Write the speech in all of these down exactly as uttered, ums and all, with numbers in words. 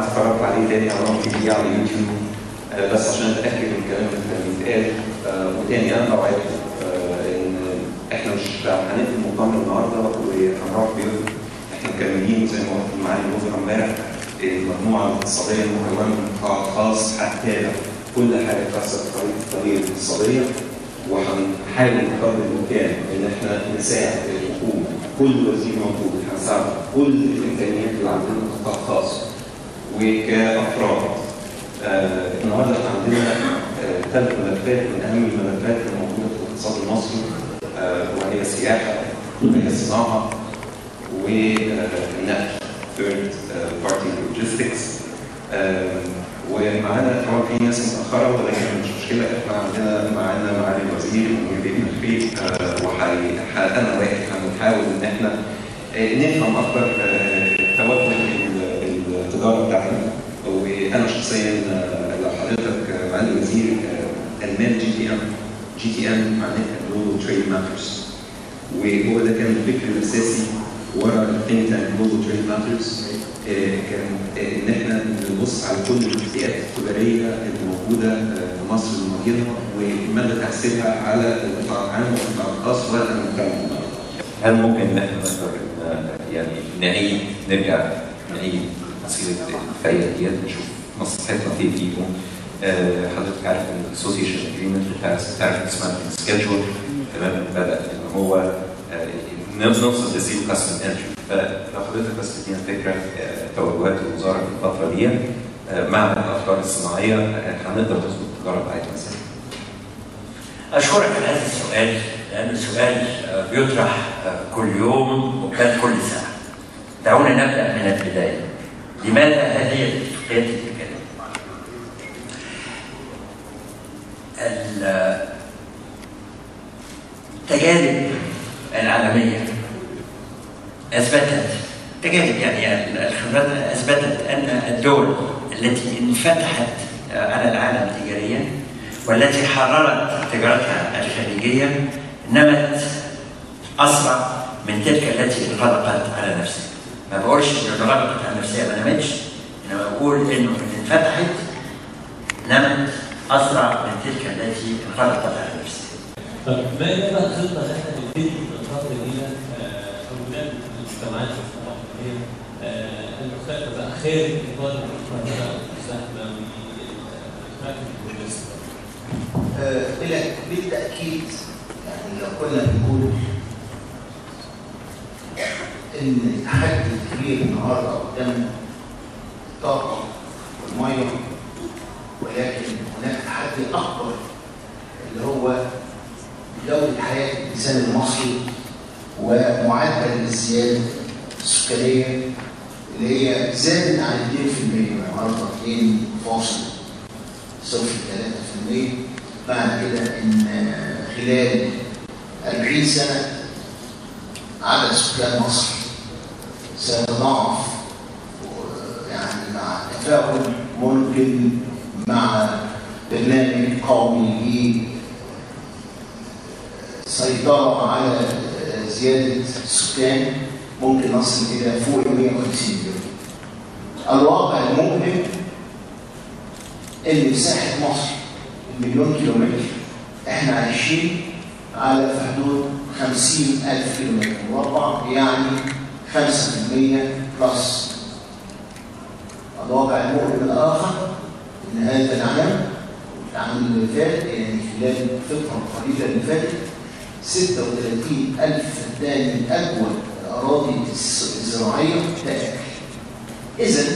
هتفرج عليه تاني هروح فيه على اليوتيوب آه بس عشان اتاكد من الكلام اللي كان بيتقال. آه وتاني انا اوعدكم آه ان احنا مش هنقفل المؤتمر النهارده وهنروح بيوتنا. احنا مكملين زي ما قلت معالي الوزراء امبارح المجموعه الاقتصاديه المكونه من قطاع خاص هتتابع كل حاجه خاصه بالطريقه الاقتصاديه، وهنحاول بقدر الامكان ان احنا نساعد الحكومه. كل وزير موجود هنساعد كل الامكانيات اللي عندنا قطاع خاص وكافراد. آه النهارده احنا عندنا آه ثلاث ملفات من اهم الملفات الموجوده في الاقتصاد المصري آه وهي السياحه وهي الصناعه والنقل third party logistics. ومعانا طبعا في ناس متاخره ولكن مش مشكله، احنا عندنا معانا معالي الوزير ومدير الخير وانا واقف هنحاول ان احنا نفهم اكثر توجه التجاره بتاعتنا. وانا شخصيا لو حضرتك معالي الوزير المال جي تي ام جي تي ام معناها جلوبال تريد ماترز، وهو ده كان الفكر الاساسي ورا الثينك تانك جلوبال تريد ماترز. كان ان احنا نبص على كل الاتفاقات التجاريه اللي موجوده في مصر المواجهه ومدى تاثيرها على القطاع العام والقطاع الخاص والمجتمع. هل ممكن ان احنا نقدر يعني نعيد نرجع نعيد مسيره الفائده ديت نشوف مصلحتنا فين فيهم؟ حضرتك عارف ان الاسوسيشن اجريمنت بتاع اسمها سكيدجول تمام بدا ان هو نوصل لزيرو كاستم انتري. فلو حضرتك بس تدينا فكره توجهات الوزاره في الفتره دي مع الافكار الصناعيه هنقدر نظبط التجاره بتاعتنا ازاي؟ اشكرك على هذا السؤال لان السؤال بيطرح كل يوم وكان كل ساعه. دعونا نبدا من البدايه. لماذا هذه الاتفاقيات التجاريه؟ التجارب العالميه اثبتت تجارب يعني الخبرات اثبتت ان الدول التي انفتحت على العالم تجاريا والتي حررت تجارتها الخارجيه نمت اسرع من تلك التي انغلقت على نفسها. ما بقولش ان انغلقت على نفسها ما نمتش، انما بقول انه اللي انفتحت نمت اسرع من تلك التي انغلقت على نفسها. طب ما هي بقى الخطه اللي احنا نبتدي ننتقل الى اولاد المجتمعات الثقافيه المختلفه بقى خارج اطار المنطقه المساهمه والاماكن الى بالتاكيد يعني لو كنا بنقول ان التحدي الكبير النهارده قدامنا الطاقه والميه، ولكن هناك تحدي اكبر اللي هو جوده حياه الانسان المصري ومعدل الزياده السكانيه اللي هي زادت عن اثنين بالمئة النهارده اثنين فاصل صفر ثلاثة بالمئة. معنى كده ان خلال أربعين سنه عدد سكان مصر سيتضاعف يعني مع تفاؤل ممكن مع برنامج قومي للسيطره على زياده السكان ممكن نصل الى فوق مئة وخمسين مليون. الواقع المؤلم ان مساحه مصر مليون كيلومتر احنا عايشين على في حدود خمسين ألف كيلومتر مربع، يعني خمسة بالمئة بلس. الواقع المؤلم الآخر إن هذا العام العام اللي فات يعني خلال الفترة القليلة اللي فاتت ستة وثلاثين ألف فدان من أجود الأراضي الزراعية تأكل. إذن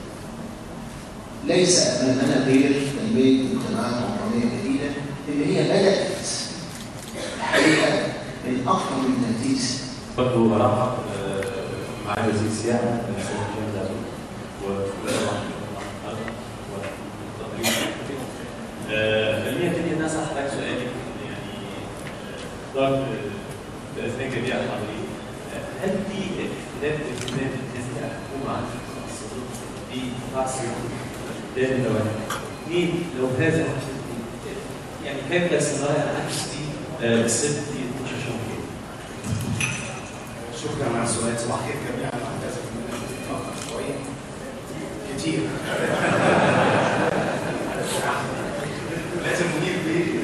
ليس أمامنا غير تنمية مجتمعات عمرانية جديدة اللي هي بدأت الحقيقة من أكثر من ثلاثين سنة. برضه برحب معالي وزير السياحة السيد جمال خليني ابتدي الناس احرج سؤالي يعني اختار باثناء جميع الحاضرين. هل في اختلاف اهتمام تزيد الحكومه عن المؤسسات في قطاع السياحه؟ ده من واحد. اثنين لو هذا يعني كيف الصناعه العكس دي بالست في اتناشر شهر؟ شكرا على السؤال. صباح الخير جميعا. اعتذر ان انا متاخر شويه. كتير. لازم نجيب بيه.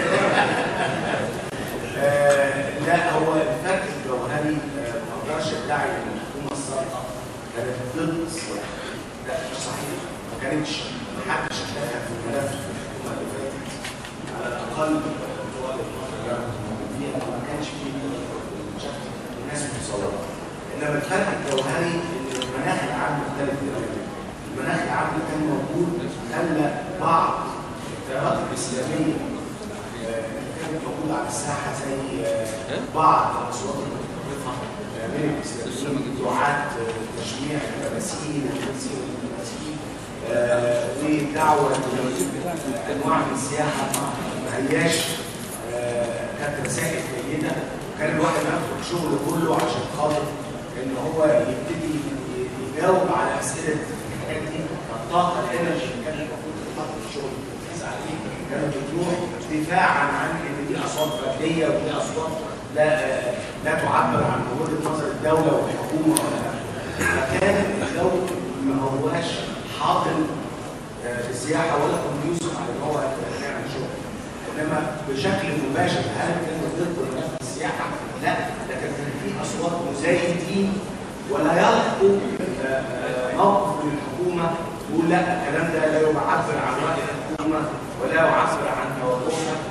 لا هو الفرق الجوهري ما اقدرش ادعي ان الحكومه السابقه كانت ضد السياحه. لا مش صحيح، ما كانتش، ما حدش اشتغل في الملف في الحكومه اللي فاتت على الاقل طوال الفتره اللي فيها ما كانش فيه شكل الناس متصوره. انما الفرق الجوهري ان المناخ العام مختلف تماما. المناخ العام اللي كان موجود خلى بعض التيارات الاسلاميه كانت موجوده على الساحه زي بعض الاصوات المتطرفه من الاسلاميين، دعاة تشجيع التماثيل وتمثيل التماثيل ودعوه انواع من السياحه ما هياش كانت رسائل جيده. كان الواحد ياخد شغله كله عشان خاطر ان هو يبتدي يجاوب على اسئله الحاجات دي. الطاقه الانرجي اللي كانت المفروض تتحط في الشغل عليه كانت بتروح دفاعا عن ان دي اصوات فرديه ودي اصوات لا لا تعبر عن وجهه نظر الدوله والحكومه ولا لا. فكان الجو ما هواش حاضر في السياحه ولا كونديوسف على ان هو يعمل شغل. انما بشكل مباشر هل كان ضد منافسه السياحه؟ لا، لكن كان في اصوات مزايدين ولا يلقوا موقف من الحكومه يقول لا الكلام ده لا يعبر عن راي الحكومه ولا يعبر عن توجهها